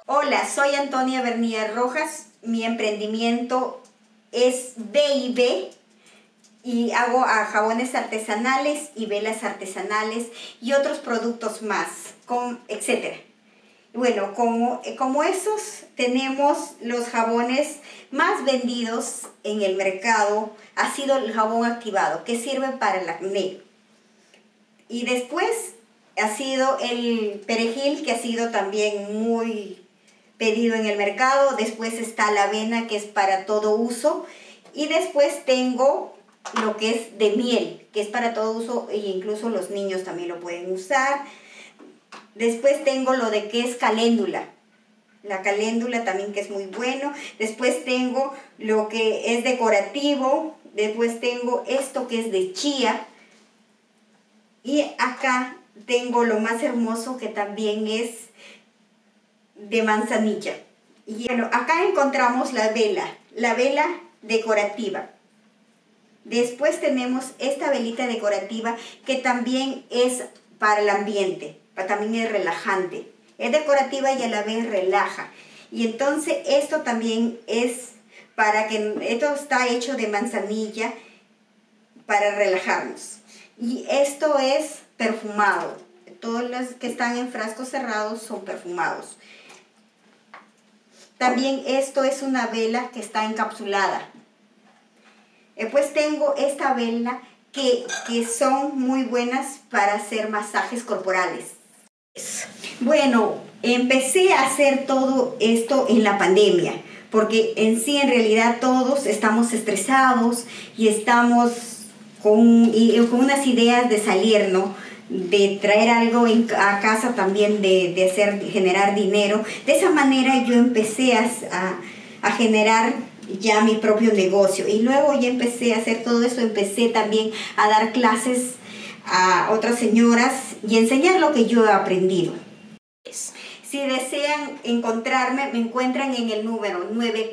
Hola, soy Antonia Bernía Rojas. Mi emprendimiento es B&B y hago jabones artesanales y velas artesanales y otros productos más, etc. Bueno, como esos, tenemos los jabones más vendidos en el mercado. Ha sido el jabón activado, que sirve para el acné. Y después ha sido el perejil, que ha sido también muy pedido en el mercado. Después está la avena, que es para todo uso. Y después tengo lo que es de miel, que es para todo uso e incluso los niños también lo pueden usar. Después tengo lo de que es caléndula. La caléndula también, que es muy bueno. Después tengo lo que es decorativo. Después tengo esto que es de chía. Y acá tengo lo más hermoso, que también es de manzanilla. Y bueno, acá encontramos la vela decorativa. Después tenemos esta velita decorativa, que también es para el ambiente, también es relajante. Es decorativa y a la vez relaja. Y entonces esto también es esto está hecho de manzanilla para relajarnos. Y esto es perfumado. Todos los que están en frascos cerrados son perfumados. También esto es una vela que está encapsulada. Pues tengo esta vela que son muy buenas para hacer masajes corporales. Bueno, empecé a hacer todo esto en la pandemia, porque en realidad todos estamos estresados y estamos con unas ideas de salir, ¿no? De traer algo a casa también, de generar dinero. De esa manera yo empecé a generar ya mi propio negocio, y luego ya empecé a hacer todo eso. Empecé también a dar clases a otras señoras y enseñar lo que yo he aprendido. Si desean encontrarme, me encuentran en el número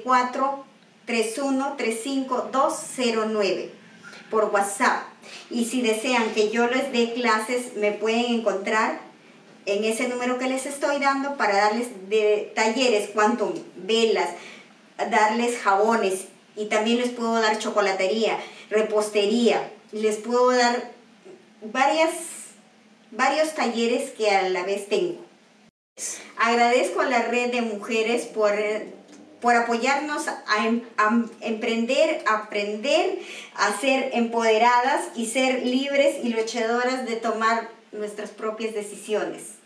9431350209 por WhatsApp. Y si desean que yo les dé clases, me pueden encontrar en ese número que les estoy dando, para darles de talleres, cuanto velas, darles jabones, y también les puedo dar chocolatería, repostería. Les puedo dar varios talleres que a la vez tengo. Agradezco a la red de mujeres por apoyarnos a emprender, a aprender, a ser empoderadas y ser libres y luchadoras de tomar nuestras propias decisiones.